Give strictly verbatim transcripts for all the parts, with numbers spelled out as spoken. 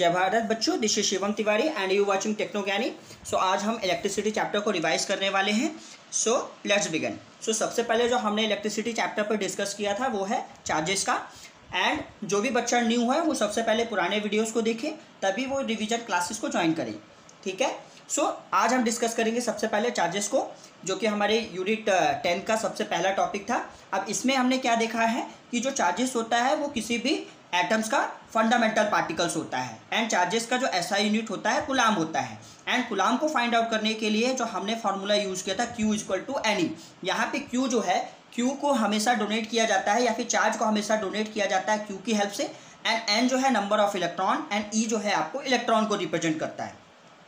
जय भारत बच्चों, this is Shivam Tiwari and you watching techno Gyani. So आज हम इलेक्ट्रिसिटी चैप्टर को रिवाइज करने वाले हैं। So let's begin. सो सबसे पहले जो हमने इलेक्ट्रिसिटी चैप्टर पर डिस्कस किया था वो है चार्जेस का। एंड जो भी बच्चा न्यू है वो सबसे पहले पुराने वीडियोज़ को देखे, तभी वो रिविजन क्लासेस को ज्वाइन करें। ठीक है। सो so, आज हम डिस्कस करेंगे सबसे पहले चार्जेस को, जो कि हमारे यूनिट टेन का सबसे पहला टॉपिक था। अब इसमें हमने क्या देखा है कि जो चार्जेस होता है वो किसी भी एटम्स का फंडामेंटल पार्टिकल्स होता है। एंड चार्जेस का जो एसआई यूनिट होता है कूलाम होता है। एंड कूलाम को फाइंड आउट करने के लिए जो हमने फार्मूला यूज़ किया था Q equal to N E. यहाँ पे Q जो है, Q को हमेशा डोनेट किया जाता है या फिर चार्ज को हमेशा डोनेट किया जाता है Q की हेल्प से। एंड N जो है number of electron and E जो है आपको इलेक्ट्रॉन को रिप्रेजेंट करता है।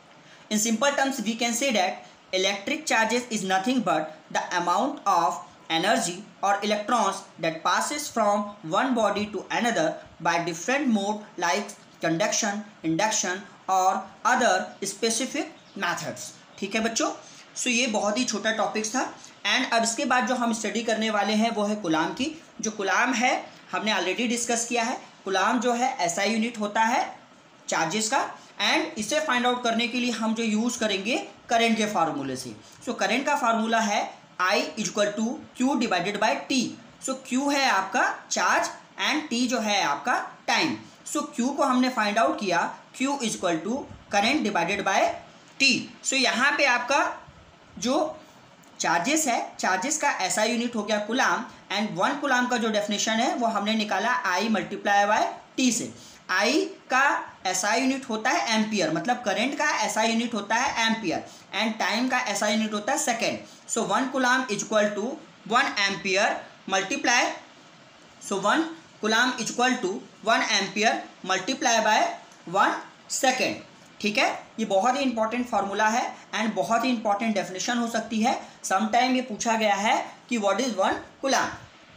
In simple terms, we can say that electric charges is nothing but the amount of energy or electrons that passes from one body to another by different mode like conduction, induction or other specific methods। ठीक है बच्चों। सो ये बहुत ही छोटा topics था। And अब इसके बाद जो हम स्टडी करने वाले हैं वो है कूलाम की। जो कूलाम है हमने ऑलरेडी डिस्कस किया है। कूलाम जो है एसआई यूनिट होता है चार्जेस का। एंड इसे फाइंड आउट करने के लिए हम जो यूज़ करेंगे करंट के फार्मूले से। सो so, करंट का फार्मूला है I equal to Q divided by T. So Q है आपका चार्ज एंड टी जो है आपका टाइम। सो क्यू को हमने फाइंड आउट किया, Q equal to current divided by T. So यहाँ पे आपका जो चार्जेस है, चार्जेस का ऐसा यूनिट हो गया कूलाम। एंड वन कूलाम का जो डेफिनेशन है वो हमने निकाला I मल्टीप्लाई बाय टी से। I का एसआई यूनिट होता है एम्पियर, मतलब करंट का एसआई यूनिट होता है एम्पियर। एंड टाइम का एसआई यूनिट होता है second. So one coulomb equal to one ampere multiply, so one coulomb equal to one ampere multiply by one second. ठीक है। ये बहुत ही इंपॉर्टेंट फार्मूला है एंड बहुत ही इंपॉर्टेंट डेफिनेशन हो सकती है। समटाइम ये पूछा गया है कि what is one coulomb.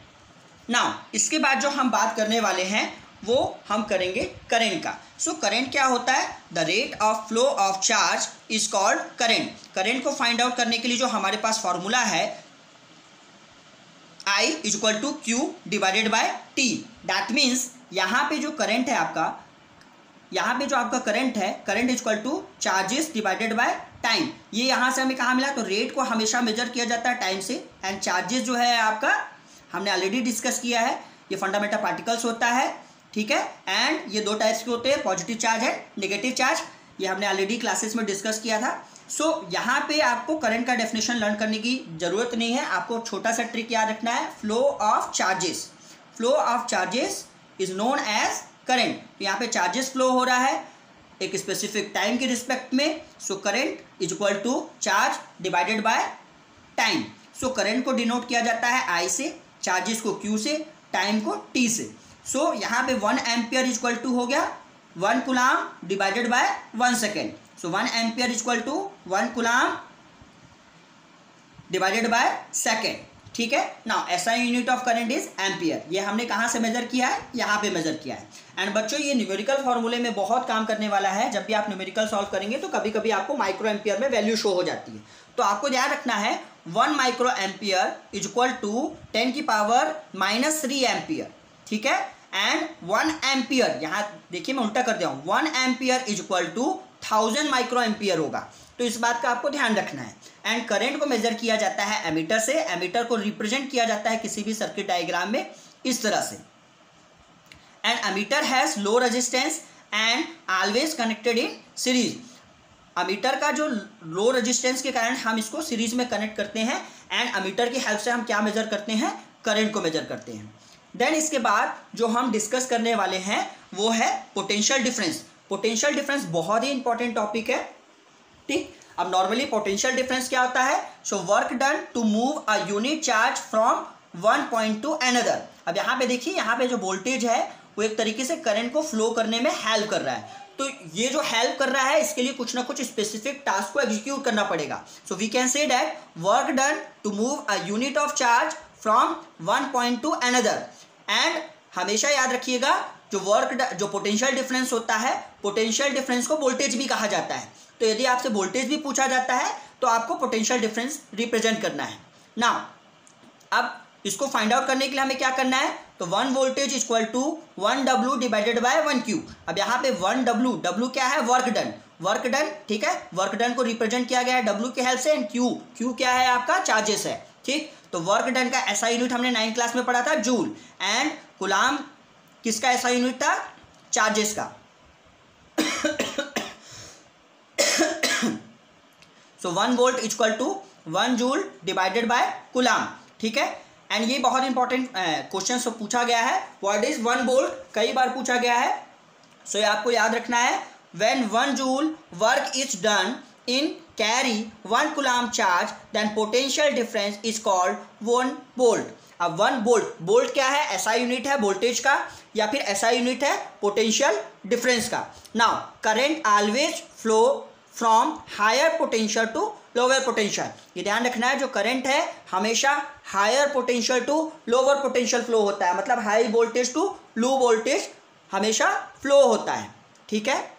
Now इसके बाद जो हम बात करने वाले हैं वो हम करेंगे करंट का। सो so, करंट क्या होता है? The rate of flow of charge is called current. Current को फाइंड आउट करने के लिए जो हमारे पास फॉर्मूला है I equal to Q divided by T. That means यहाँ पे जो करंट है आपका, यहाँ पे जो आपका करंट है, current equal to charges divided by time. ये यहाँ से हमें कहाँ मिला? तो रेट को हमेशा मेजर किया जाता है टाइम से। एंड चार्जेस जो है आपका हमने ऑलरेडी डिस्कस किया है, ये फंडामेंटल पार्टिकल्स होता है। ठीक है। एंड ये दो टाइप्स के होते हैं, positive charge and negative charge. ये हमने ऑलरेडी क्लासेस में डिस्कस किया था। सो so, यहाँ पे आपको करंट का डेफिनेशन लर्न करने की ज़रूरत नहीं है। आपको छोटा सा ट्रिक याद रखना है, flow of charges. Flow of charges is known as current. यहाँ पे चार्जेस फ्लो हो रहा है एक स्पेसिफिक टाइम के रिस्पेक्ट में। So current is equal to charge divided by time. So current को डिनोट किया जाता है आई से, चार्जेस को क्यू से, टाइम को टी से। सो so, यहाँ पे वन एम्पियर इक्वल टू हो गया one coulomb divided by one second. So one ampere equal to one coulomb divided by second. ठीक है। Now SI unit of current is ampere. ये हमने कहाँ से मेजर किया है? यहाँ पे मेजर किया है। एंड बच्चों ये न्यूमेरिकल फॉर्मूले में बहुत काम करने वाला है। जब भी आप न्यूमेरिकल सॉल्व करेंगे तो कभी कभी आपको माइक्रो एम्पियर में वैल्यू शो हो जाती है। तो आपको ध्यान रखना है one micro ampere equal to ten की पावर माइनस थ्री एम्पियर। ठीक है। एंड वन एम्पियर, यहाँ देखिए मैं उल्टा कर दिया हूँ, one ampere is equal to thousand micro ampere होगा। तो इस बात का आपको ध्यान रखना है। एंड करंट को मेजर किया जाता है एमीटर से। एमीटर को रिप्रेजेंट किया जाता है किसी भी सर्किट डायग्राम में इस तरह से। And ammeter has low resistance and always connected in series. Ammeter का जो लो रेजिस्टेंस के कारण हम इसको सीरीज में कनेक्ट करते हैं। एंड एमीटर की हेल्प से हम क्या मेजर करते हैं? करंट को मेजर करते हैं। देन इसके बाद जो हम डिस्कस करने वाले हैं वो है पोटेंशियल डिफरेंस। पोटेंशियल डिफरेंस बहुत ही इंपॉर्टेंट टॉपिक है। ठीक। अब नॉर्मली पोटेंशियल डिफरेंस क्या होता है? So work done to move a unit charge from one point to another. अब यहाँ पे देखिए, यहाँ पे जो वोल्टेज है वो एक तरीके से करंट को फ्लो करने में हेल्प कर रहा है। तो ये जो हेल्प कर रहा है इसके लिए कुछ ना कुछ स्पेसिफिक टास्क को एग्जीक्यूट करना पड़ेगा। So we can say that work done to move a unit of charge from one point to another. And हमेशा याद रखिएगा जो वर्क जो पोटेंशियल डिफरेंस होता है, पोटेंशियल डिफरेंस को वोल्टेज भी कहा जाता है। तो यदि आपसे वोल्टेज भी पूछा जाता है तो आपको पोटेंशियल डिफरेंस रिप्रेजेंट करना है। नाउ अब इसको फाइंड आउट करने के लिए हमें क्या करना है, तो one voltage equal to one W divided by one Q. अब यहाँ पे वन डब्ल्यू, डब्ल्यू क्या है, वर्क डन, वर्क डन, ठीक है, वर्क डन को रिप्रेजेंट किया गया है डब्ल्यू के हेल्प से, एंड क्यू, क्यू क्या है आपका, चार्जेस है, ठीक। तो वर्क डन का ऐसा यूनिट हमने नाइन्थ क्लास में पढ़ा था जूल, एंड कूलाम किसका ऐसा यूनिट था, चार्जेस का। So one volt equal to one joule divided by coulomb, ठीक है। एंड ये बहुत इंपॉर्टेंट क्वेश्चन से पूछा गया है, व्हाट इज वन वोल्ट, कई बार पूछा गया है। सो so, ये आपको याद रखना है, when one joule work is done in carry one coulomb charge then potential difference is called one volt. अब वन वोल्ट, वोल्ट क्या है, ऐसा यूनिट है वोल्टेज का, या फिर ऐसा यूनिट है पोटेंशियल डिफरेंस का। Now current always flow from higher potential to lower potential, ये ध्यान रखना है, जो करंट है हमेशा higher potential to lower potential flow होता है, मतलब high voltage to low voltage हमेशा फ्लो होता है, ठीक है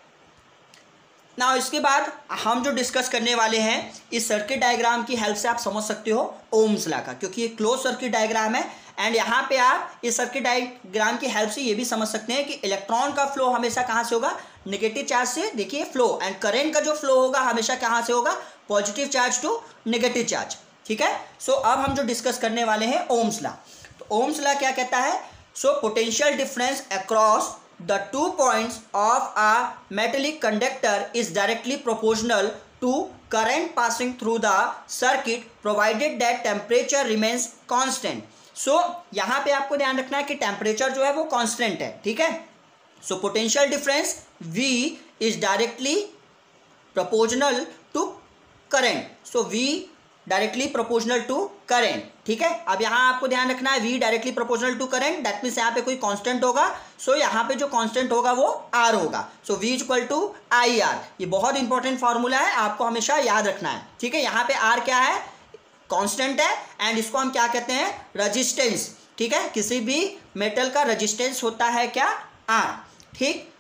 ना। इसके बाद हम जो डिस्कस करने वाले हैं, इस सर्किट डायग्राम की हेल्प से आप समझ सकते हो ओम्स लॉ का, क्योंकि ये क्लोज सर्किट डायग्राम है। एंड यहाँ पे आप इस सर्किट डायग्राम की हेल्प से ये भी समझ सकते हैं कि इलेक्ट्रॉन का फ्लो हमेशा कहाँ से होगा, नेगेटिव चार्ज से, देखिए फ्लो, एंड करंट का जो फ्लो होगा हमेशा कहाँ से होगा, positive charge to negative charge, ठीक है। सो so, अब हम जो डिस्कस करने वाले हैं ओम्स लॉ, तो ओम्स लॉ क्या कहता है, so potential difference across the two points of a metallic conductor is directly proportional to current passing through the circuit provided that temperature remains constant. so यहाँ पे आपको ध्यान रखना है कि टेम्परेचर जो है वो कांस्टेंट है, ठीक है। So potential difference V is directly proportional to current. so V directly proportional to current, ठीक है। अब यहाँ आपको ध्यान रखना है, V directly proportional to current, that means यहाँ पे कोई कांस्टेंट होगा, सो so यहाँ पे जो कांस्टेंट होगा वो R होगा। So V equal to I R, ये बहुत इंपॉर्टेंट फार्मूला है, आपको हमेशा याद रखना है, ठीक है। यहाँ पे R क्या है, कांस्टेंट है, एंड इसको हम क्या कहते हैं, रजिस्टेंस, ठीक है। किसी भी मेटल का रजिस्टेंस होता है क्या, R, ठीक।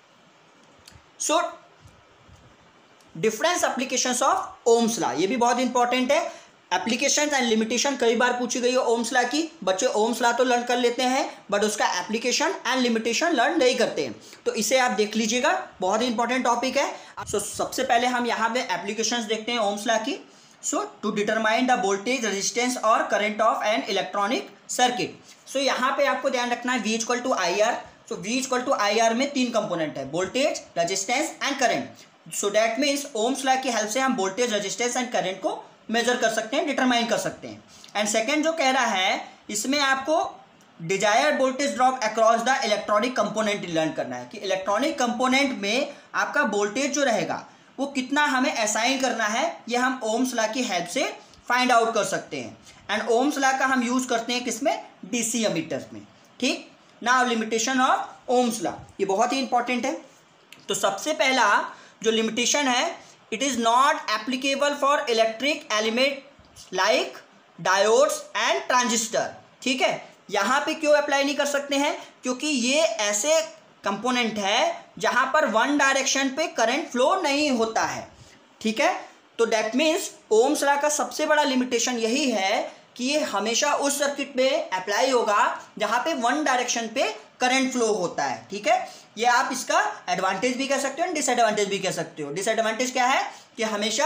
So difference applications of Ohm's law, ये भी बहुत इंपॉर्टेंट है। एप्लीकेशंस एंड लिमिटेशन कई बार पूछी गई है ओम्स लॉ की, बच्चे ओम्स लॉ तो लर्न कर लेते हैं बट उसका एप्लीकेशन एंड लिमिटेशन लर्न नहीं करते हैं, तो इसे आप देख लीजिएगा, बहुत इंपॉर्टेंट टॉपिक है। सो so, सबसे पहले हम यहाँ पे एप्लीकेशंस देखते हैं ओम्स लॉ की। So to determine the voltage, resistance और current of an electronic circuit. So यहाँ पे आपको ध्यान रखना है V equal to I R. So V equal to I R में तीन कंपोनेंट है, voltage, resistance and current. So that means Ohm's law की हेल्प से हम वोल्टेज, रेजिस्टेंस एंड करंट को मेजर कर सकते हैं, डिटरमाइन कर सकते हैं। एंड सेकेंड जो कह रहा है, इसमें आपको desired voltage drop across the electronic component learn करना है, कि इलेक्ट्रॉनिक कंपोनेंट में आपका वोल्टेज जो रहेगा वो कितना हमें असाइन करना है, ये हम ओम्स लॉ की हेल्प से फाइंड आउट कर सकते हैं। एंड ओम्स लॉ का हम यूज करते हैं किसमें, डीसी एमीटर्स में, ठीक। Now limitation of Ohm's law, ये बहुत ही इंपॉर्टेंट है। तो सबसे पहला जो लिमिटेशन है, it is not applicable for electric element like diodes and transistor, ठीक है। यहाँ पे क्यों अप्लाई नहीं कर सकते हैं, क्योंकि ये ऐसे कंपोनेंट है जहाँ पर वन डायरेक्शन पे करंट फ्लो नहीं होता है, ठीक है। तो दैट मीन्स ओम्स लॉ का सबसे बड़ा लिमिटेशन यही है कि ये हमेशा उस सर्किट में अप्लाई होगा जहाँ पे वन डायरेक्शन पे करंट फ्लो होता है, ठीक है। ये आप इसका एडवांटेज भी कह सकते हो, डिसएडवांटेज भी कह सकते हो। डिसएडवांटेज क्या है कि हमेशा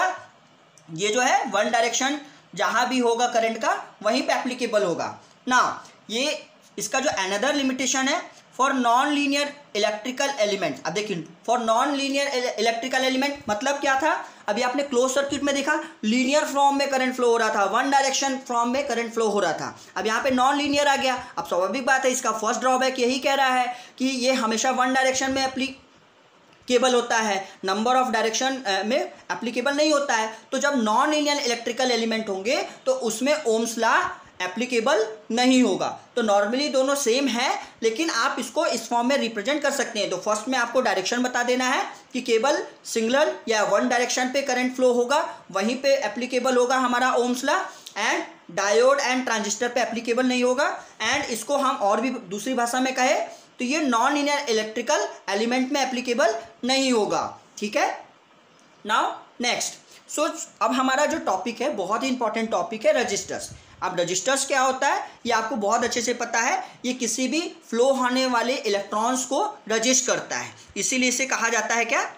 ये जो है वन डायरेक्शन जहाँ भी होगा करंट का वहीं पे एप्लीकेबल होगा ना। ये इसका जो अनदर लिमिटेशन है, for non linear electrical element. अब देखिए, for non linear electrical element मतलब क्या था, अभी आपने क्लोज सर्किट में देखा लीनियर फॉर्म में करंट फ्लो हो रहा था, वन डायरेक्शन फॉर्म में करंट फ्लो हो रहा था। अब यहाँ पे नॉन लीनियर आ गया। अब स्वाभाविक बात है, इसका फर्स्ट ड्रॉबैक यही कह रहा है कि ये हमेशा वन डायरेक्शन में एप्लीकेबल होता है, नंबर ऑफ डायरेक्शन में एप्लीकेबल नहीं होता है। तो जब नॉन लीनियर इलेक्ट्रिकल एलिमेंट होंगे तो उसमें ओम्स लॉ एप्लीकेबल नहीं होगा। तो नॉर्मली दोनों सेम है, लेकिन आप इसको इस फॉर्म में रिप्रेजेंट कर सकते हैं। तो फर्स्ट में आपको डायरेक्शन बता देना है कि केवल सिंगल या वन डायरेक्शन पे करंट फ्लो होगा, वहीं पे एप्लीकेबल होगा हमारा Ohm's law, and diode and transistor पे एप्लीकेबल नहीं होगा। एंड इसको हम और भी दूसरी भाषा में कहे तो ये नॉन लीनियर इलेक्ट्रिकल एलिमेंट में एप्लीकेबल नहीं होगा, ठीक है। नाउ नेक्स्ट, सो अब हमारा जो टॉपिक है बहुत ही इंपॉर्टेंट टॉपिक है, रजिस्टर्स। अब रजिस्टर्स क्या होता है ये आपको बहुत अच्छे से पता है, ये किसी भी फ्लो होने वाले इलेक्ट्रॉन्स को रजिस्ट करता है, इसीलिए इसे कहा जाता है क्या,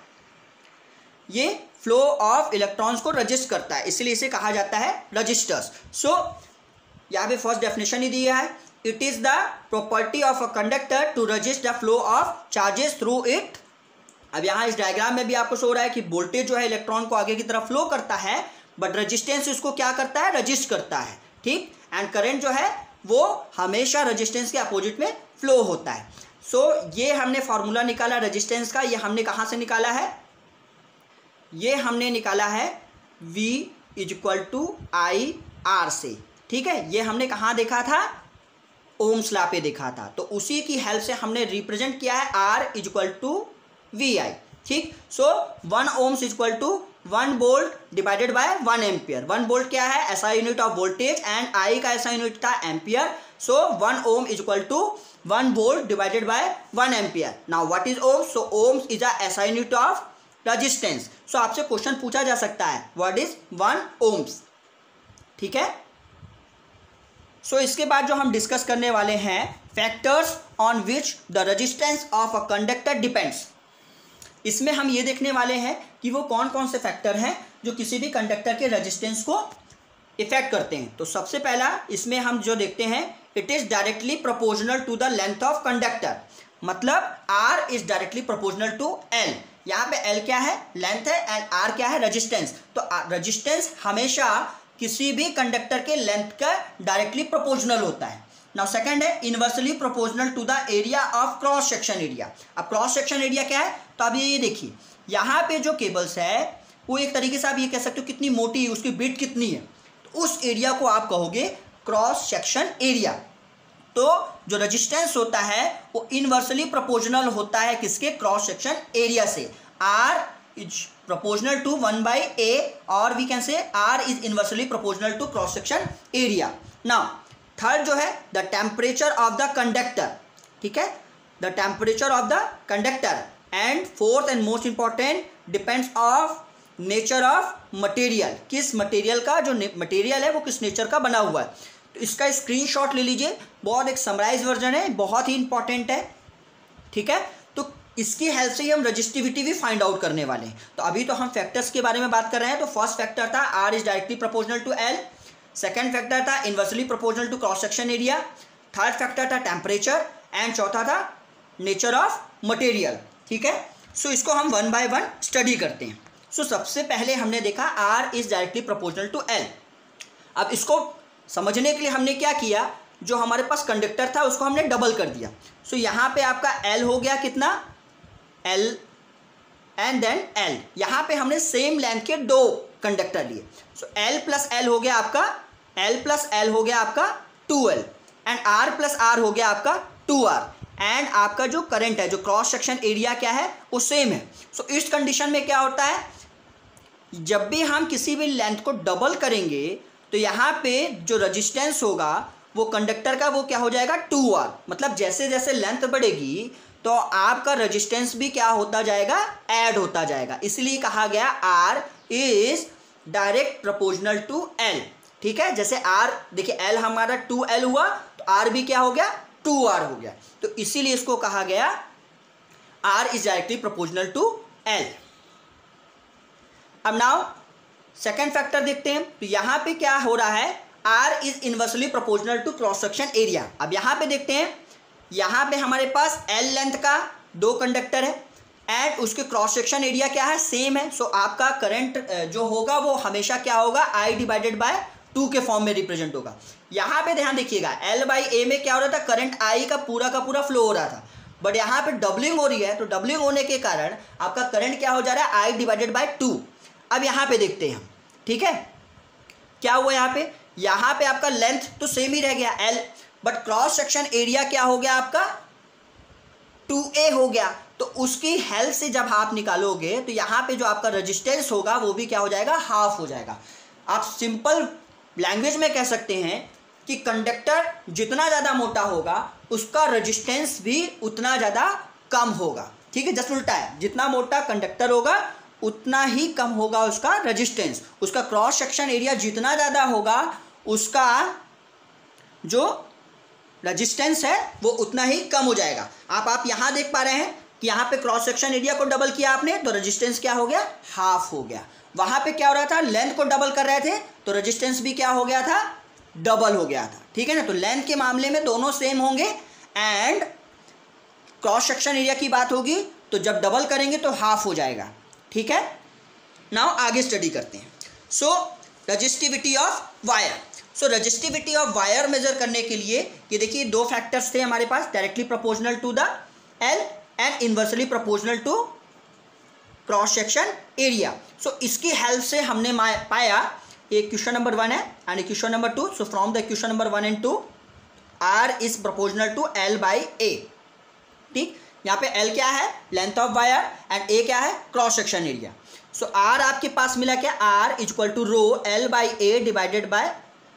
ये फ्लो ऑफ इलेक्ट्रॉन्स को रजिस्ट करता है, इसीलिए इसे कहा जाता है रजिस्टर्स। सो यहाँ पे फर्स्ट डेफिनेशन ही दिया है, it is the property of a conductor to resist the flow of charges through it. अब यहाँ इस डायग्राम में भी आपको शो रहा है कि वोल्टेज जो है इलेक्ट्रॉन को आगे की तरफ फ्लो करता है, बट रेजिस्टेंस उसको क्या करता है, रजिस्ट करता है, ठीक। एंड करंट जो है वो हमेशा रेजिस्टेंस के अपोजिट में फ्लो होता है। सो so, ये हमने फॉर्मूला निकाला रेजिस्टेंस का, ये हमने कहाँ से निकाला है, ये हमने निकाला है V is equal to I R से, ठीक है। ये हमने कहाँ देखा था, ओम्स लॉ पे देखा था, तो उसी की हेल्प से हमने रिप्रेजेंट किया है R is equal to V I, ठीक। So one ohms is equal to one volt divided by one ampere. One volt क्या है, ऐसा unit of voltage, and I का ऐसा यूनिट था ampere. So one ohm is equal to one volt divided by one ampere. Now what is ohm, so ohms is a ऐसा unit of resistance. सो आपसे question पूछा जा सकता है what is one ohms, ठीक है। सो so, इसके बाद जो हम डिस्कस करने वाले हैं, factors on which the resistance of a conductor depends. इसमें हम ये देखने वाले हैं कि वो कौन कौन से फैक्टर हैं जो किसी भी कंडक्टर के रेजिस्टेंस को इफेक्ट करते हैं। तो सबसे पहला इसमें हम जो देखते हैं, it is directly proportional to the length of conductor, मतलब R is directly proportional to L। यहाँ पे L क्या है, लेंथ है, एंड R क्या है, रेजिस्टेंस। तो रेजिस्टेंस हमेशा किसी भी कंडक्टर के लेंथ का डायरेक्टली प्रोपोर्शनल होता है। नाउ सेकंड है inversely proportional to the area of cross section area. अब क्रॉस सेक्शन एरिया क्या है, तो अब ये देखिए यहाँ पे जो केबल्स है वो एक तरीके से आप ये कह सकते हो कितनी मोटी है, उसकी विड्थ कितनी है, तो उस एरिया को आप कहोगे क्रॉस सेक्शन एरिया। तो जो रेजिस्टेंस होता है वो इनवर्सली प्रोपोर्शनल होता है किसके, क्रॉस सेक्शन एरिया से। R is proportional to one by A, और we can say R is inversely proportional to cross section area. Now third जो है the temperature of the conductor, ठीक है, the temperature of the conductor. And fourth and most important depends of nature of material, किस material का, जो material है वो किस नेचर का बना हुआ है। तो इसका स्क्रीनशॉट ले लीजिए, बहुत एक समराइज वर्जन है, बहुत ही इंपॉर्टेंट है, ठीक है। तो इसकी हेल्प से ही हम रजिस्टिविटी भी फाइंड आउट करने वाले हैं। तो अभी तो हम फैक्टर्स के बारे में बात कर रहे हैं। तो फर्स्ट फैक्टर था R is directly proportional to L, second factor था inversely proportional to cross section area, third factor था टेम्परेचर, एंड चौथा था नेचर ऑफ मटेरियल, ठीक है। सो so, इसको हम वन बाय वन स्टडी करते हैं। सो so, सबसे पहले हमने देखा R is directly proportional to L। अब इसको समझने के लिए हमने क्या किया, जो हमारे पास कंडक्टर था उसको हमने डबल कर दिया। सो so, यहाँ पे आपका L हो गया कितना, L एंड देन L। यहाँ पे हमने सेम लेंथ के दो कंडक्टर लिए। So so, L plus L हो गया आपका, L प्लस L हो गया आपका two L, and R plus R हो गया आपका टू आर, एंड आपका जो करंट है, जो क्रॉस सेक्शन एरिया क्या है वो सेम है। सो so, इस कंडीशन में क्या होता है, जब भी हम किसी भी लेंथ को डबल करेंगे तो यहाँ पे जो रेजिस्टेंस होगा वो कंडक्टर का वो क्या हो जाएगा, टू आर। मतलब जैसे जैसे लेंथ बढ़ेगी तो आपका रेजिस्टेंस भी क्या होता जाएगा, ऐड होता जाएगा। इसलिए कहा गया R is direct proportional to L, ठीक है। जैसे R देखिए L हमारा टू एल हुआ तो R भी क्या हो गया, टू आर हो गया। तो इसीलिए इसको कहा गया R is directly proportional to L। अब नाउ सेकेंड फैक्टर देखते हैं। तो यहाँ पे क्या हो रहा है, R is inversely proportional to cross section area. अब यहाँ पे देखते हैं, यहाँ पे हमारे पास L लेंथ का दो कंडक्टर है, एंड उसके क्रॉस सेक्शन एरिया क्या है, सेम है। सो so, आपका करंट जो होगा वो हमेशा क्या होगा, I डिवाइडेड बाय टू के फॉर्म में रिप्रेजेंट होगा। यहाँ पे ध्यान देखिएगा, L बाई ए में क्या हो रहा था, करंट I का पूरा का पूरा फ्लो हो रहा था, बट यहाँ पे डबलिंग हो रही है। तो डबलिंग होने के कारण आपका करंट क्या हो जा रहा है, I डिवाइडेड बाय टू। अब यहाँ पे देखते हैं हम, ठीक है, क्या हुआ यहाँ पे, यहाँ पे आपका लेंथ तो सेम ही रह गया L, but cross section area क्या हो गया आपका, टू ए हो गया। तो उसकी हेल्प से जब आप निकालोगे तो यहाँ पे जो आपका रेजिस्टेंस होगा वो भी क्या हो जाएगा, हाफ हो जाएगा। आप सिंपल लैंग्वेज में कह सकते हैं कि कंडक्टर जितना ज़्यादा मोटा होगा उसका रेजिस्टेंस भी उतना ज़्यादा कम होगा, ठीक है। जस्ट उल्टा है, जितना मोटा कंडक्टर होगा उतना ही कम होगा उसका रेजिस्टेंस। उसका क्रॉस सेक्शन एरिया जितना ज़्यादा होगा उसका जो रेजिस्टेंस है वो उतना ही कम हो जाएगा। आप आप यहाँ देख पा रहे हैं कि यहाँ पे क्रॉस सेक्शन एरिया को डबल किया आपने तो रेजिस्टेंस क्या हो गया, हाफ हो गया। वहाँ पे क्या हो रहा था, लेंथ को डबल कर रहे थे तो रेजिस्टेंस भी क्या हो गया था, डबल हो गया था। ठीक है ना, तो लेंथ के मामले में दोनों सेम होंगे एंड क्रॉस सेक्शन एरिया की बात होगी तो जब डबल करेंगे तो हाफ हो जाएगा। ठीक है, नाउ आगे स्टडी करते हैं। So resistivity of wire. So resistivity of wire measure करने के लिए ये देखिए दो फैक्टर्स थे हमारे पास, directly proportional to the L and inversely proportional to cross section area. So इसकी हेल्प से हमने पाया, ये क्वेश्चन नंबर वन है and question number two. So from the question number one and two R is proportional to L by A. ठीक, यहाँ पे L क्या है, length of wire and A क्या है, cross section area. So R आपके पास मिला क्या, R is equal to rho L by A divided by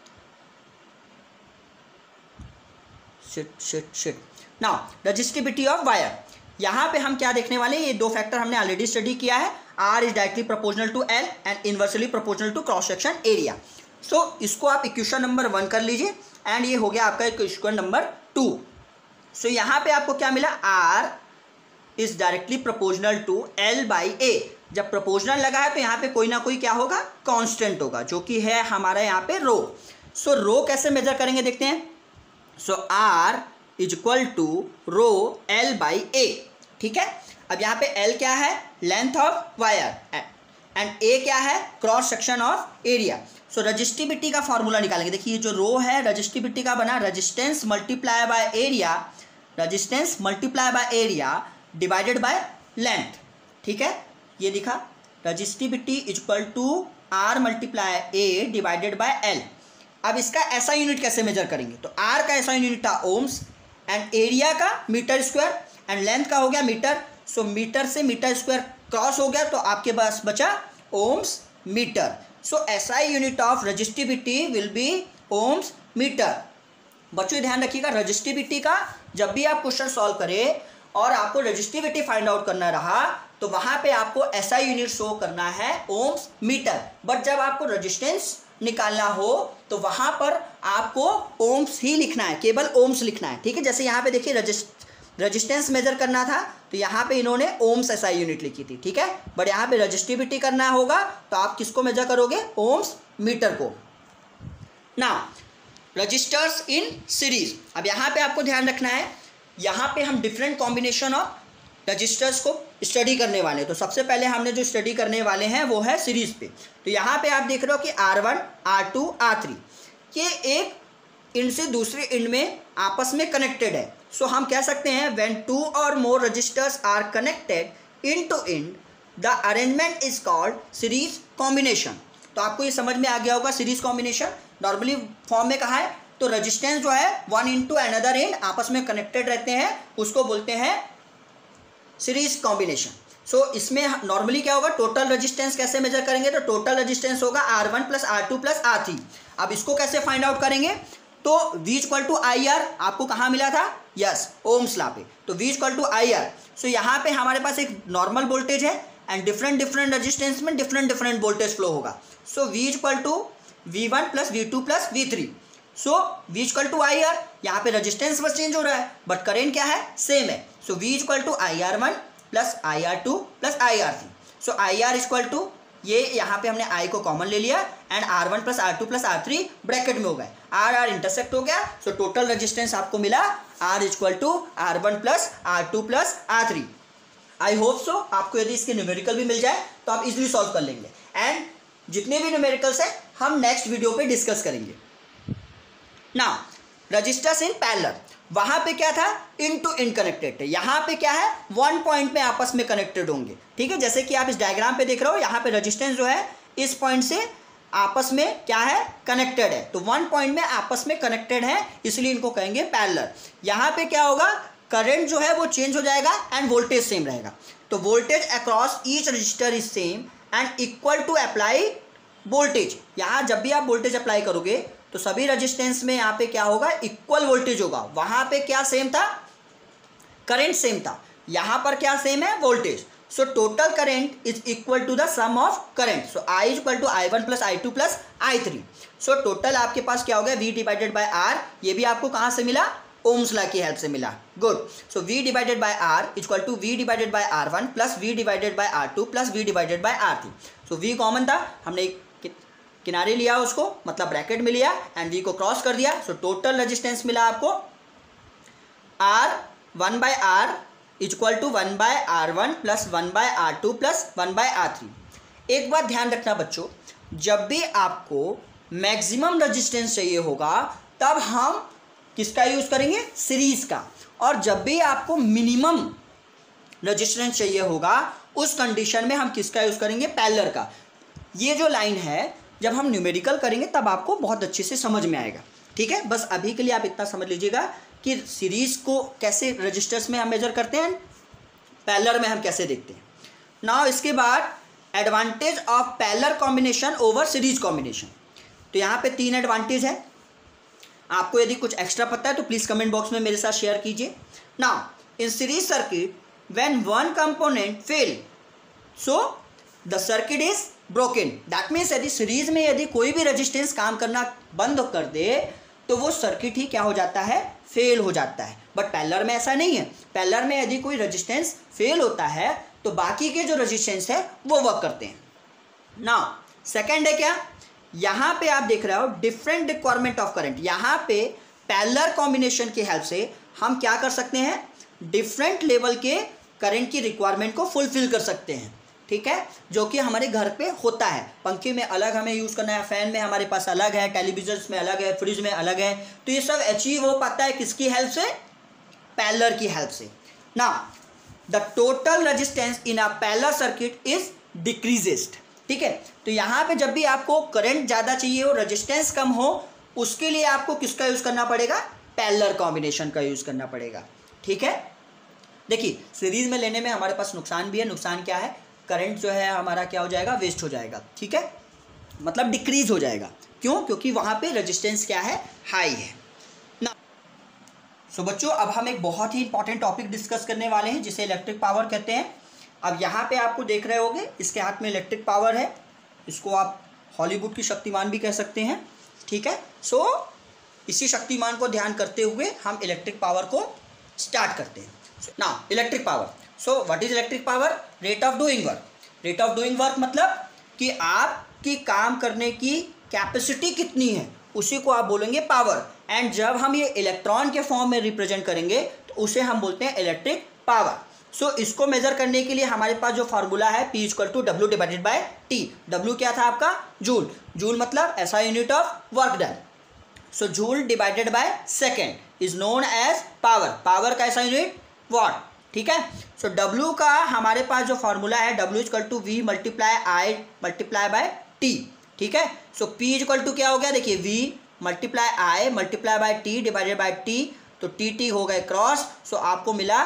shit shit shit now resistivity of wire. यहाँ पे हम क्या देखने वाले हैं, ये दो फैक्टर हमने ऑलरेडी स्टडी किया है। R is directly proportional to L and inversely proportional to cross section area. So इसको आप इक्वेशन नंबर वन कर लीजिए एंड ये हो गया आपका इक्वेशन नंबर टू। सो यहाँ पे आपको क्या मिला, R is directly proportional to L by A. जब प्रोपोर्शनल लगा है तो यहाँ पे कोई ना कोई क्या होगा, कांस्टेंट होगा, जो कि है हमारा यहाँ पे रो। सो रो कैसे मेजर करेंगे देखते हैं। So R is equal to rho L by A. ठीक है, अब यहाँ पे एल क्या है, length of wire and A क्या है, cross section of area. So resistivity का फॉर्मूला निकालेंगे। देखिए जो रो है रजिस्टिविटी का बना, resistance multiply by area, resistance multiply by area divided by length. ठीक है, ये दिखा, resistivity is equal to R multiply A divided by L. अब इसका ऐसा यूनिट कैसे मेजर करेंगे, तो आर का ऐसा यूनिट था ओम्स एंड एरिया का मीटर स्क्वायर एंड लेंथ का हो गया मीटर। सो मीटर से मीटर स्क्वायर क्रॉस हो गया तो आपके पास बचा ohms metre. So SI unit of resistivity will be ohms metre. बच्चों ध्यान रखिएगा, रजिस्टिविटी का जब भी आप क्वेश्चन सॉल्व करें और आपको रजिस्टिविटी फाइंड आउट करना रहा तो वहां पे आपको एसआई यूनिट शो करना है ओम्स मीटर। बट जब आपको रेजिस्टेंस निकालना हो तो वहां पर आपको ओम्स ही लिखना है, केवल ओम्स लिखना है। ठीक है, जैसे यहाँ पे देखिए रजिस्टेंस मेजर करना था तो यहाँ पे इन्होंने ओम्स एसआई यूनिट लिखी थी। ठीक है, बट यहाँ पे रजिस्टिविटी करना होगा तो आप किसको मेजर करोगे, ओम्स मीटर को। Now resistors in series. अब यहाँ पे आपको ध्यान रखना है, यहाँ पे हम डिफरेंट कॉम्बिनेशन ऑफ रजिस्टर्स को स्टडी करने वाले हैं। तो सबसे पहले हमने जो स्टडी करने वाले हैं वो है सीरीज पे। तो यहाँ पे आप देख रहे हो कि R one, R two, R three ये एक इंड से दूसरे इंड में आपस में कनेक्टेड है। सो so, हम कह सकते हैं व्हेन टू और more resistors are connected end to end the arrangement is called series combination. तो आपको ये समझ में आ गया होगा सीरीज कॉम्बिनेशन नॉर्मली फॉर्म में कहा है तो रजिस्टेंस जो है वन इंटू अनदर इंड आपस में कनेक्टेड रहते हैं, उसको बोलते हैं सीरीज कॉम्बिनेशन। सो इसमें नॉर्मली क्या होगा, टोटल रेजिस्टेंस कैसे मेजर करेंगे, तो टोटल रेजिस्टेंस होगा R one plus R two plus R three. अब इसको कैसे फाइंड आउट करेंगे, तो V equal to I R आपको कहाँ मिला था, यस ओम्स लॉ पे। तो V equal to I R. So यहाँ पे हमारे पास एक नॉर्मल वोल्टेज है एंड डिफरेंट डिफरेंट रेजिस्टेंस में डिफरेंट डिफरेंट वोल्टेज फ्लो होगा। So V equal to V one plus V two plus V three. So V equal to I R, यहाँ पे रेजिस्टेंस बस चेंज हो रहा है बट करेंट क्या है, सेम है। So V equal to I R one plus I R two plus I R three. So I R equal to ये यहाँ पे हमने आई को कॉमन ले लिया and R one plus R two plus R three bracket में हो गए, आर आर इंटरसेक्ट हो गया। सो टोटल रेजिस्टेंस आपको मिला R equal to R one plus R two plus R three. I hope so आपको यदि इसके न्यूमेरिकल भी मिल जाए तो आप इजीली सॉल्व कर लेंगे एंड जितने भी न्यूमेरिकल्स हैं हम नेक्स्ट वीडियो पे डिस्कस करेंगे। नाउ रजिस्टर्स इन पैरेलल, वहां पे क्या था, इन टू इन कनेक्टेड थे, यहाँ पे क्या है, वन पॉइंट में आपस में कनेक्टेड होंगे। ठीक है, जैसे कि आप इस डायग्राम पे देख रहे हो यहाँ पे रेजिस्टेंस जो है इस पॉइंट से आपस में क्या है, कनेक्टेड है। तो वन पॉइंट में आपस में कनेक्टेड है इसलिए इनको कहेंगे पैरेलल। यहाँ पे क्या होगा, करंट जो है वो चेंज हो जाएगा एंड वोल्टेज सेम रहेगा। तो voltage across each resistor is same and equal to apply voltage. यहाँ जब भी आप वोल्टेज अप्लाई करोगे तो सभी रेजिस्टेंस में यहाँ पे क्या होगा, इक्वल वोल्टेज होगा। वहाँ पे क्या सेम था, करंट सेम था, यहाँ पर क्या सेम है, voltage. So total current is equal to the sum of current, so I is equal to I one plus I two plus I three. So total आपके पास क्या हो गया, V डिवाइडेड बाय आर, ये भी आपको कहाँ से मिला, ओम्स लॉ की हेल्प से मिला। Good. So V divided by R equal to V divided by R one plus V divided by R two plus V divided by R three. So V common था, हमने किनारे लिया उसको, मतलब bracket में लिया एंड V को cross कर दिया। सो टोटल रेजिस्टेंस मिला आपको R one by R equal to one by R one plus one by R two plus one by R three. एक बात ध्यान रखना बच्चों, जब भी आपको मैक्सिमम रेजिस्टेंस चाहिए होगा तब हम किसका यूज़ करेंगे, सीरीज़ का, और जब भी आपको मिनिमम रेजिस्टेंस चाहिए होगा उस कंडीशन में हम किसका यूज़ करेंगे, पैरेलल का। ये जो लाइन है जब हम न्यूमेरिकल करेंगे तब आपको बहुत अच्छे से समझ में आएगा, ठीक है। बस अभी के लिए आप इतना समझ लीजिएगा कि सीरीज़ को कैसे रजिस्टर्स में हम मेजर करते हैं, पैरेलल में हम कैसे देखते हैं। नाउ इसके बाद advantage of parallel combination over series combination. तो यहाँ पे तीन एडवांटेज है, आपको यदि कुछ एक्स्ट्रा पता है तो प्लीज़ कमेंट बॉक्स में मेरे साथ शेयर कीजिए। Now in series circuit when one component fail so the circuit is broken, that means यदि सीरीज में यदि कोई भी रेजिस्टेंस काम करना बंद कर दे तो वो सर्किट ही क्या हो जाता है, फेल हो जाता है। बट पैरेलल में ऐसा नहीं है, पैरेलल में यदि कोई रेजिस्टेंस फेल होता है तो बाकी के जो रेजिस्टेंस है वो वर्क करते हैं। नाउ सेकंड है क्या, यहाँ पे आप देख रहे हो डिफरेंट रिक्वायरमेंट ऑफ करंट। यहाँ पे पैरेलल कॉम्बिनेशन की हेल्प से हम क्या कर सकते हैं, डिफरेंट लेवल के करंट की रिक्वायरमेंट को फुलफिल कर सकते हैं, ठीक है, जो कि हमारे घर पे होता है। पंखे में अलग हमें यूज़ करना है, फैन में हमारे पास अलग है, टेलीविजन में अलग है, फ्रिज में अलग है। तो ये सब अचीव हो पाता है किसकी हेल्प से, पैरेलल की हेल्प से। Now the total resistance in a parallel circuit is decreased, ठीक है। तो यहाँ पे जब भी आपको करंट ज़्यादा चाहिए हो, रेजिस्टेंस कम हो, उसके लिए आपको किसका यूज़ करना पड़ेगा, पैरेलल कॉम्बिनेशन का यूज़ करना पड़ेगा, ठीक है। देखिए सीरीज में लेने में हमारे पास नुकसान भी है। नुकसान क्या है, करंट जो है हमारा क्या हो जाएगा, वेस्ट हो जाएगा, ठीक है, मतलब डिक्रीज हो जाएगा। क्यों, क्योंकि वहाँ पे रेजिस्टेंस क्या है, हाई है ना। सो बच्चों अब हम एक बहुत ही इंपॉर्टेंट टॉपिक डिस्कस करने वाले हैं जिसे इलेक्ट्रिक पावर कहते हैं। अब यहाँ पे आपको देख रहे होंगे इसके हाथ में इलेक्ट्रिक पावर है, इसको आप हॉलीवुड की शक्तिमान भी कह सकते हैं, ठीक है। सो इसी शक्तिमान को ध्यान करते हुए हम इलेक्ट्रिक पावर को स्टार्ट करते हैं। Now electric power, so what is electric power, rate of doing work. Rate of doing work मतलब कि आपकी काम करने की कैपेसिटी कितनी है, उसी को आप बोलेंगे पावर। एंड जब हम ये इलेक्ट्रॉन के फॉर्म में रिप्रेजेंट करेंगे तो उसे हम बोलते हैं इलेक्ट्रिक पावर। सो so, इसको मेजर करने के लिए हमारे पास जो फार्मूला है P equal to W divided by T. W क्या था आपका, जूल। जूल मतलब ऐसा unit of work done. So joule divided by second is known as power. Power का ऐसा यूनिट वॉट, ठीक है। सो so, W का हमारे पास जो फार्मूला है W equal to V multiply I multiply by T, ठीक है। सो P इक्वल टू क्या हो गया, देखिए V multiply I multiply by T divided by T, तो टी टी हो गए क्रॉस। सो so, आपको मिला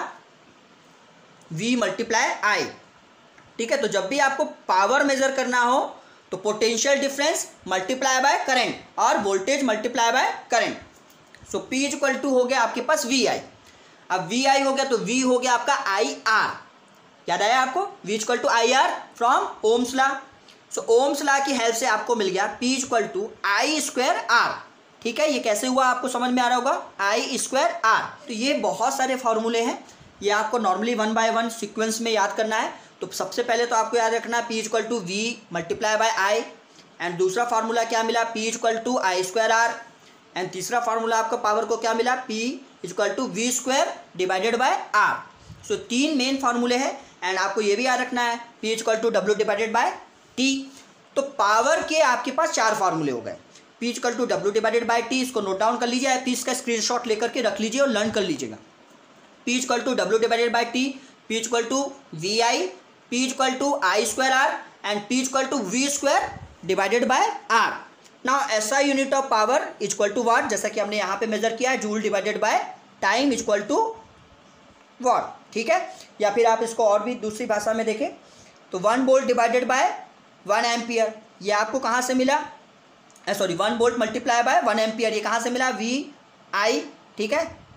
V मल्टीप्लाई आई, ठीक है। तो जब भी आपको पावर मेजर करना हो तो potential difference multiply by current और voltage multiply by current. So P equal to हो गया आपके पास V आई। अब V आई हो गया तो V हो गया आपका आई आर, याद आया आपको, V equal to I R from ohm's law. So ohm's law की हेल्प से आपको मिल गया P equal to I square R, ठीक है। ये कैसे हुआ आपको समझ में आ रहा होगा, आई स्क्वायर आर। तो ये बहुत सारे फॉर्मूले हैं, ये आपको normally one by one sequence में याद करना है। तो सबसे पहले तो आपको याद रखना है P equal to V multiply by I, and दूसरा फार्मूला क्या मिला, P equal to I square R, and तीसरा फार्मूला आपको पावर को क्या मिला, P equal to V square divided by R. So तीन मेन फार्मूले हैं एंड आपको ये भी याद रखना है P equal to W divided by T. तो पावर के आपके पास चार फार्मूले हो गए, P equal to W divided by T, इसको नोट डाउन कर लीजिए, फिर इसका स्क्रीनशॉट लेकर के रख लीजिए और लर्न कर लीजिएगा। P equal to W divided by T, P equal to V I, P equal to I square R and P equal to V square divided by R. Now ऐसा unit of power equal to watt, जैसा कि हमने यहाँ पे measure किया है, joule divided by time equal to watt, ठीक है। या फिर आप इसको और भी दूसरी भाषा में देखें तो one volt divided by one ampere, ये आपको कहाँ से मिला, sorry one volt multiply by one ampere, ये कहाँ से मिला, वी आई, ठीक है,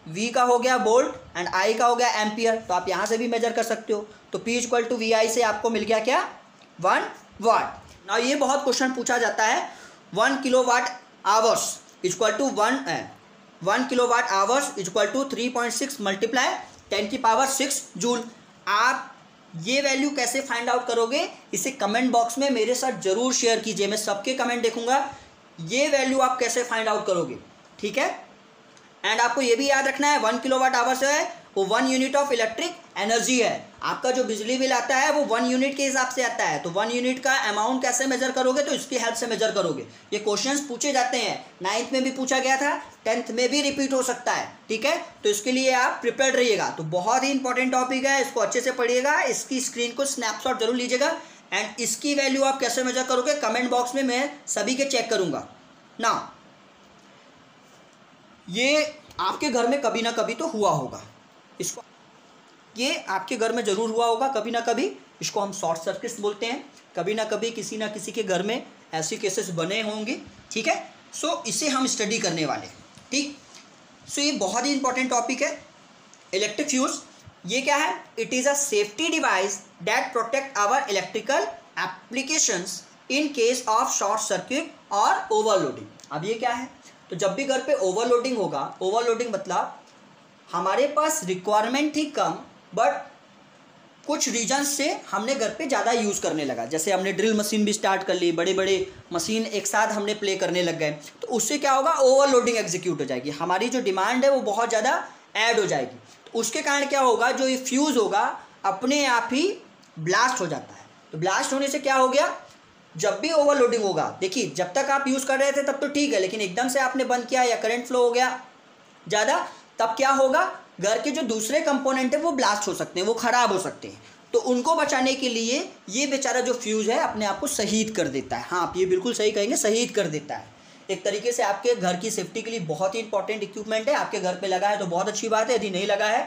वी का हो गया वोल्ट एंड आई का हो गया एम्पियर, तो आप यहाँ से भी मेजर कर सकते हो। तो P equal to V I से आपको मिल गया क्या, वन वाट। ना ये बहुत क्वेश्चन पूछा जाता है, one kilo watt hours equal to one one kilo watt hours equal to three point six multiply ten की पावर सिक्स जूल। आप ये वैल्यू कैसे फाइंड आउट करोगे, इसे कमेंट बॉक्स में मेरे साथ जरूर शेयर कीजिए, मैं सबके कमेंट देखूंगा। ये वैल्यू आप कैसे फाइंड आउट करोगे, ठीक है। एंड आपको ये भी याद रखना है, वन किलो वाट आवर्स है वो one unit of electric energy है। आपका जो बिजली बिल आता है वो वन यूनिट के हिसाब से आता है, तो वन यूनिट का अमाउंट कैसे मेजर करोगे, तो इसकी हेल्प से मेजर करोगे। ये क्वेश्चंस पूछे जाते हैं, नाइन्थ में भी पूछा गया था, टेंथ में भी रिपीट हो सकता है, ठीक है। तो इसके लिए आप प्रिपेयर्ड रहिएगा। तो बहुत ही इंपॉर्टेंट टॉपिक है, इसको अच्छे से पढ़िएगा, इसकी स्क्रीन को स्नैपशॉट जरूर लीजिएगा। एंड इसकी वैल्यू आप कैसे मेजर करोगे, कमेंट बॉक्स में मैं सभी के चेक करूंगा ना। ये आपके घर में कभी ना कभी तो हुआ होगा, इसको ये आपके घर में ज़रूर हुआ होगा कभी ना कभी, इसको हम शॉर्ट सर्किट बोलते हैं। कभी ना कभी किसी ना किसी के घर में ऐसे केसेस बने होंगे, ठीक है। सो इसे हम स्टडी करने वाले हैं, ठीक। सो ये बहुत ही इंपॉर्टेंट टॉपिक है, इलेक्ट्रिक फ्यूज। ये क्या है, it is a safety device that protect our electrical applications in case of short circuit और ओवरलोडिंग। अब ये क्या है, तो जब भी घर पे ओवरलोडिंग होगा, ओवरलोडिंग मतलब हमारे पास रिक्वायरमेंट थी कम, बट कुछ रीजन से हमने घर पे ज़्यादा यूज़ करने लगा, जैसे हमने ड्रिल मशीन भी स्टार्ट कर ली, बड़े बड़े मशीन एक साथ हमने प्ले करने लग गए, तो उससे क्या होगा, ओवरलोडिंग एग्जीक्यूट हो जाएगी, हमारी जो डिमांड है वो बहुत ज़्यादा ऐड हो जाएगी। तो उसके कारण क्या होगा, जो ये फ्यूज़ होगा अपने आप ही ब्लास्ट हो जाता है। तो ब्लास्ट होने से क्या हो गया, जब भी ओवरलोडिंग होगा, देखिए जब तक आप यूज़ कर रहे थे तब तो ठीक है, लेकिन एकदम से आपने बंद किया या करंट फ्लो हो गया ज़्यादा, तब क्या होगा, घर के जो दूसरे कंपोनेंट है वो ब्लास्ट हो सकते हैं, वो ख़राब हो सकते हैं। तो उनको बचाने के लिए ये बेचारा जो फ्यूज़ है अपने आप को शहीद कर देता है। हाँ, आप ये बिल्कुल सही कहेंगे, शहीद कर देता है। एक तरीके से आपके घर की सेफ्टी के लिए बहुत ही इंपॉर्टेंट इक्विपमेंट है। आपके घर पे लगा है तो बहुत अच्छी बात है, यदि नहीं लगा है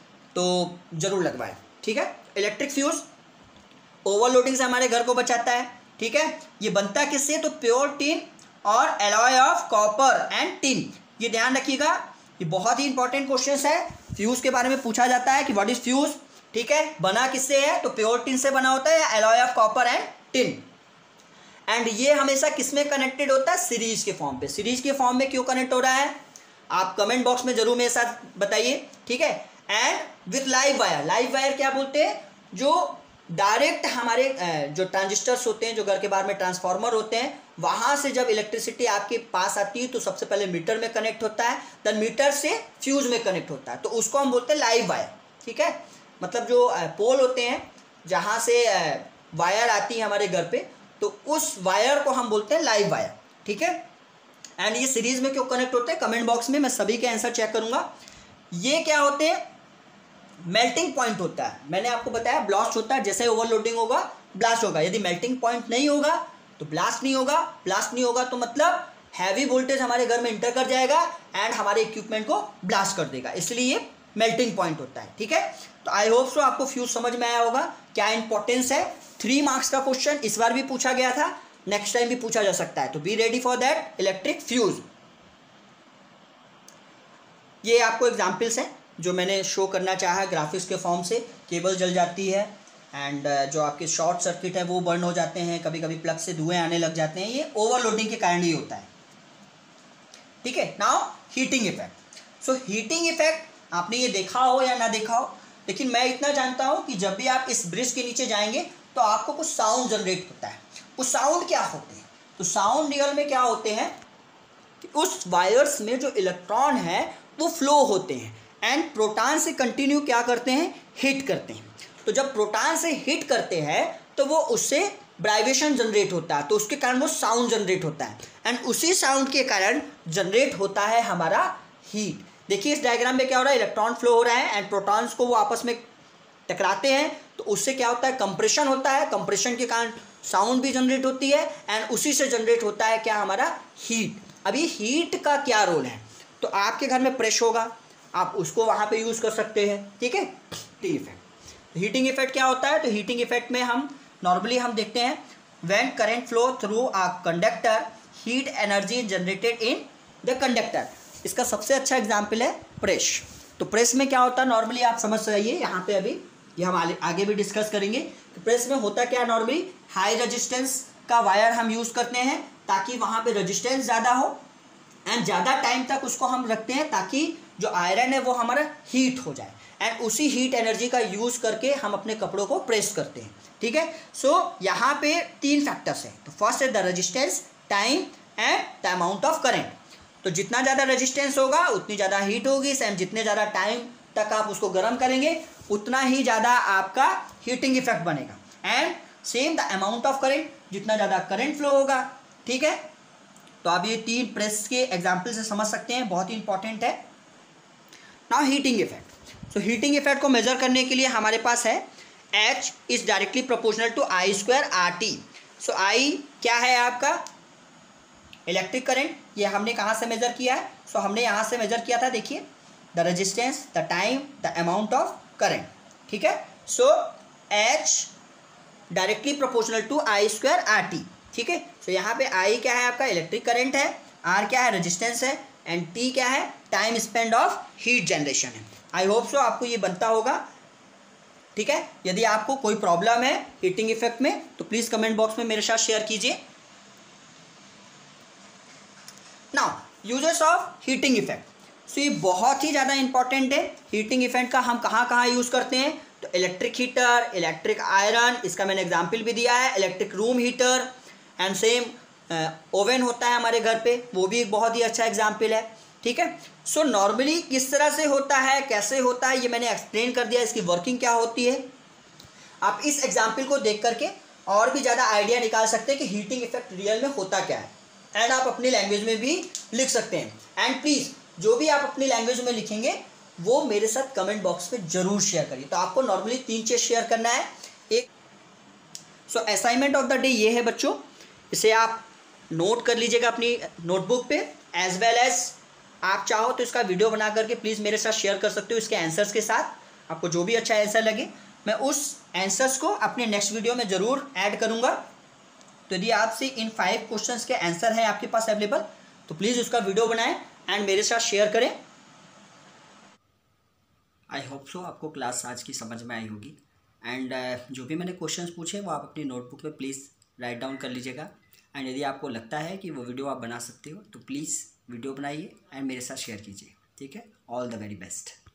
तो ज़रूर लगवाएं, ठीक है। इलेक्ट्रिक फ्यूज़ ओवरलोडिंग से हमारे घर को बचाता है, ठीक है। ये बनता किससे, तो प्योर टिन और alloy of copper and tin. ये ध्यान रखिएगा, ये बहुत ही इंपॉर्टेंट क्वेश्चन है। फ्यूज़ के बारे में पूछा जाता है कि व्हाट इज फ्यूज़, ठीक है। बना किससे है, तो प्योर टिन से बना होता है या alloy of copper and tin. And ये हमेशा किस में कनेक्टेड होता है, सीरीज के फॉर्म पे। सीरीज के फॉर्म में क्यों कनेक्ट हो रहा है, आप कमेंट बॉक्स में जरूर मेरे साथ बताइए, ठीक है। And with live wire, live wire क्या बोलते हैं, जो डायरेक्ट हमारे जो ट्रांजिस्टर्स होते हैं, जो घर के बाहर में ट्रांसफार्मर होते हैं, वहाँ से जब इलेक्ट्रिसिटी आपके पास आती है तो सबसे पहले मीटर में कनेक्ट होता है, देन मीटर से फ्यूज़ में कनेक्ट होता है, तो उसको हम बोलते हैं लाइव वायर, ठीक है। मतलब जो पोल होते हैं जहाँ से वायर आती है हमारे घर पे, तो उस वायर को हम बोलते हैं लाइव वायर, ठीक है। एंड ये सीरीज में क्यों कनेक्ट होते हैं, कमेंट बॉक्स में मैं सभी के आंसर चेक करूँगा। ये क्या होते हैं, मेल्टिंग पॉइंट होता है, मैंने आपको बताया ब्लास्ट होता है, जैसे ओवरलोडिंग होगा ब्लास्ट होगा, यदि मेल्टिंग पॉइंट नहीं होगा तो ब्लास्ट नहीं होगा। ब्लास्ट नहीं होगा तो मतलब हैवी वोल्टेज हमारे घर में इंटर कर जाएगा एंड हमारे इक्विपमेंट को ब्लास्ट कर देगा, इसलिए मेल्टिंग पॉइंट होता है, ठीक है। तो आई होप सो आपको फ्यूज समझ में आया होगा, क्या इंपॉर्टेंस है। थ्री मार्क्स का क्वेश्चन इस बार भी पूछा गया था, नेक्स्ट टाइम भी पूछा जा सकता है, तो be ready for that. Electric fuse, ये आपको एग्जाम्पल्स हैं जो मैंने शो करना चाहा ग्राफिक्स के फॉर्म से। केबल जल जाती है एंड जो आपके शॉर्ट सर्किट है वो बर्न हो जाते हैं, कभी कभी प्लग से धुएं आने लग जाते हैं, ये ओवरलोडिंग के कारण ही होता है, ठीक है। Now heating effect. So heating effect आपने ये देखा हो या ना देखा हो, लेकिन मैं इतना जानता हूँ कि जब भी आप इस ब्रिज के नीचे जाएंगे तो आपको कुछ साउंड जनरेट होता है। वो साउंड क्या होते हैं, तो साउंड रियल में क्या होते हैं कि उस वायर्स में जो इलेक्ट्रॉन है वो फ्लो होते हैं एंड प्रोटॉन से कंटिन्यू क्या करते हैं, हिट करते हैं। तो जब प्रोटॉन से हिट करते हैं तो वो उससे वाइब्रेशन जनरेट होता है, तो उसके कारण वो साउंड जनरेट होता है एंड उसी साउंड के कारण जनरेट होता है हमारा हीट। देखिए इस डायग्राम में क्या हो रहा है, इलेक्ट्रॉन फ्लो हो रहा है एंड प्रोटॉन्स को वो आपस में टकराते हैं, तो उससे क्या होता है, कंप्रेशन होता है। कंप्रेशन के कारण साउंड भी जनरेट होती है एंड उसी से जनरेट होता है क्या, हमारा हीट। अभी हीट का क्या रोल है, तो आपके घर में प्रेस होगा, आप उसको वहाँ पे यूज़ कर सकते हैं, ठीक है। हीटिंग इफेक्ट, हीटिंग इफेक्ट क्या होता है, तो हीटिंग इफेक्ट में हम नॉर्मली हम देखते हैं when current flow through a conductor heat energy generated in the conductor. इसका सबसे अच्छा एग्जाम्पल है प्रेस। तो प्रेस में क्या होता है नॉर्मली, आप समझ जाइए यहाँ पे, अभी ये हम आगे आगे भी डिस्कस करेंगे कि प्रेस में होता क्या है। नॉर्मली हाई रेजिस्टेंस का वायर हम यूज़ करते हैं ताकि वहाँ पे रेजिस्टेंस ज़्यादा हो एंड ज़्यादा टाइम तक उसको हम रखते हैं ताकि जो आयरन है वो हमारा हीट हो जाए एंड उसी हीट एनर्जी का यूज़ करके हम अपने कपड़ों को प्रेस करते हैं। ठीक है, सो so, यहाँ पे तीन फैक्टर्स हैं। तो फर्स्ट है the resistance, time and the amount of current. तो जितना ज़्यादा रेजिस्टेंस होगा उतनी ज़्यादा हीट होगी एंड जितने ज़्यादा टाइम तक आप उसको गर्म करेंगे उतना ही ज़्यादा आपका हीटिंग इफेक्ट बनेगा and same the amount of current, जितना ज़्यादा करंट फ्लो होगा। ठीक है, तो आप ये तीन प्रेस के एग्जाम्पल से समझ सकते हैं, बहुत ही इंपॉर्टेंट है। Now heating effect. So heating effect को मेजर करने के लिए हमारे पास है H is directly proportional to I square R T. So I क्या है आपका इलेक्ट्रिक करंट, ये हमने कहाँ से मेजर किया है? सो so, हमने यहाँ से मेजर किया था, देखिए the resistance, the time, the amount of current. ठीक है, so H directly proportional to I square R T. ठीक है, सो यहाँ पे I क्या है आपका इलेक्ट्रिक करंट है, R क्या है रेजिस्टेंस है एंड T क्या है time spend of heat generation है। आई होप सो आपको ये बनता होगा। ठीक है, यदि आपको कोई प्रॉब्लम है हीटिंग इफेक्ट में तो प्लीज़ कमेंट बॉक्स में मेरे साथ शेयर कीजिए। Now uses of heating effect. So ये बहुत ही ज़्यादा इंपॉर्टेंट है। हीटिंग इफेक्ट का हम कहाँ कहाँ यूज़ करते हैं? तो इलेक्ट्रिक हीटर, इलेक्ट्रिक आयरन, इसका मैंने एग्जाम्पल भी दिया है, electric room heater and same oven होता है हमारे घर पे, वो भी एक बहुत ही अच्छा एग्जाम्पल है। ठीक है, सो नॉर्मली किस तरह से होता है, कैसे होता है, ये मैंने एक्सप्लेन कर दिया, इसकी वर्किंग क्या होती है। आप इस एग्जाम्पल को देख करके और भी ज़्यादा आइडिया निकाल सकते हैं कि हीटिंग इफेक्ट रियल में होता क्या है एंड आप अपनी लैंग्वेज में भी लिख सकते हैं। एंड प्लीज़ जो भी आप अपनी लैंग्वेज में लिखेंगे वो मेरे साथ कमेंट बॉक्स में ज़रूर शेयर करिए। तो आपको नॉर्मली तीन चीज़ शेयर करना है। एक, so assignment of the day ये है बच्चों, इसे आप नोट कर लीजिएगा अपनी नोटबुक पे, एज वेल एज आप चाहो तो इसका वीडियो बना करके प्लीज़ मेरे साथ शेयर कर सकते हो इसके आंसर्स के साथ। आपको जो भी अच्छा आंसर लगे मैं उस आंसर्स को अपने नेक्स्ट वीडियो में ज़रूर ऐड करूँगा। तो यदि आपसे इन फाइव क्वेश्चंस के आंसर हैं आपके पास अवेलेबल तो प्लीज़ उसका वीडियो बनाएं एंड मेरे साथ शेयर करें। आई होप सो आपको क्लास आज की समझ में आई होगी एंड uh, जो भी मैंने क्वेश्चंस पूछे वो आप अपनी नोटबुक में प्लीज़ राइट डाउन कर लीजिएगा। एंड यदि आपको लगता है कि वो वीडियो आप बना सकते हो तो प्लीज़ वीडियो बनाइए एंड मेरे साथ शेयर कीजिए। ठीक है, ऑल द वेरी बेस्ट।